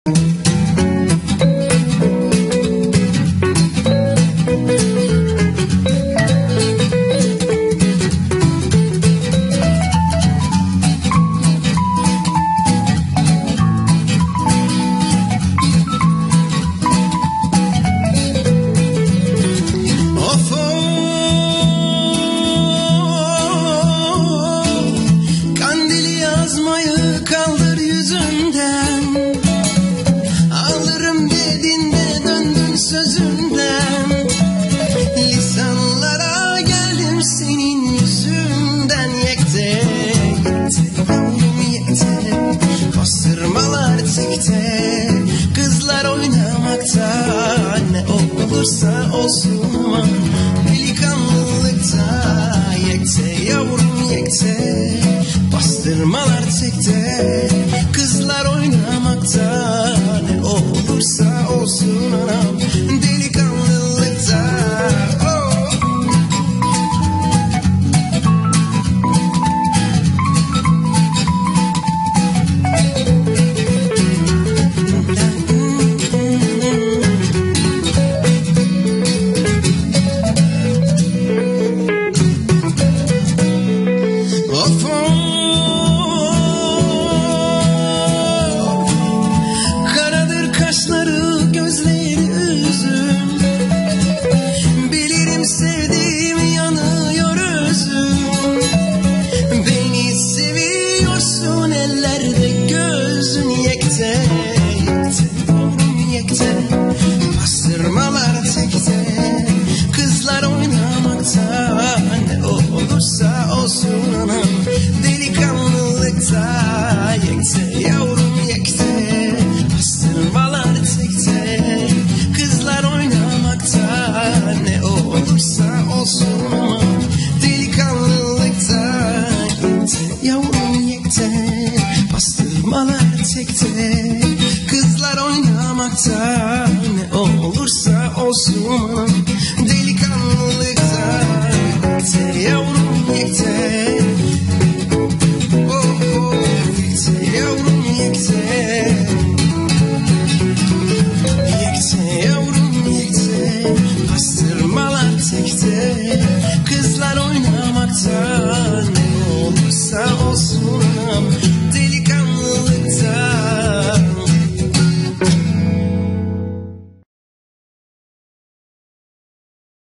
Yazmayı kaldır yüzünden, alırım dedin de döndün sözünden. Lisanlara geldim senin yüzünden. Yekte yavrum yekte, bastırmalar tekte, kızlar oynamakta, ne olursa olsun ama delikanlılıkta. Yekte yavrum yekte, bastırmalar tekte, kızlar oynamakta, ne olursa olsun anam delikanlılıkta. Sevdiğim yanıyor özüm, beni seviyorsun ellerde gözün. Yekte yekte yavrum yekte, bastırmalar tekte, kızlar oynamakta, ne olursa olsun anam delikanlılıkta. Yekte yavrum yekte, bastırmalar tekte, kızlar oynamakta, ne olursa olsun ama delikanlılıkta. Yekte yavrum yekte, bastırmalar tekte, kızlar oynamakta, ne olursa olsun ama delikanlılıkta. Yekte yavrum yekte, oh oh yekte yavrum yekte, yekte yavrum yekte, bastırmalar tekte, kızlar oynamakta.